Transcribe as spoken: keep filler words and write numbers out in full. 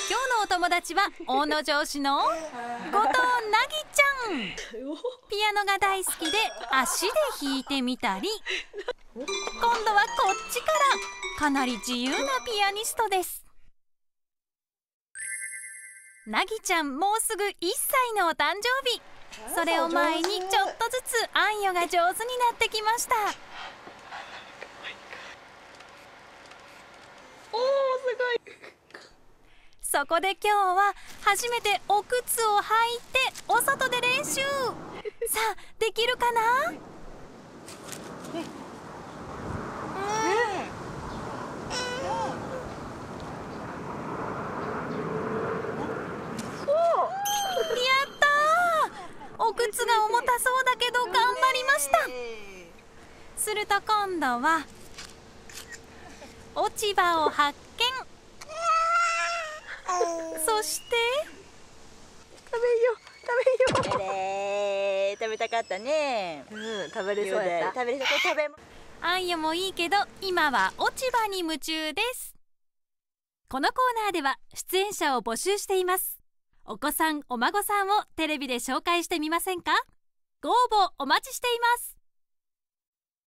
今日のお友達は大野城市の後藤なぎちゃん。ピアノが大好きで足で弾いてみたり、今度はこっちからかなり自由なピアニストです。なぎちゃんもうすぐいっさいのお誕生日。それを前にちょっとずつあんよが上手になってきました。 おー、すごい。 そこで今日は初めてお靴を履いてお外で練習。さあできるかな？やったー！お靴が重たそうだけど頑張りました。すると今度は落ち葉を発見。そして食べよう食べよう。えー、食べたかったね。 うん、食べれそうやった。 食べれそう。食べ。 あんよもいいけど今は落ち葉に夢中です。このコーナーでは出演者を募集しています。お子さんお孫さんをテレビで紹介してみませんか？ご応募お待ちしています。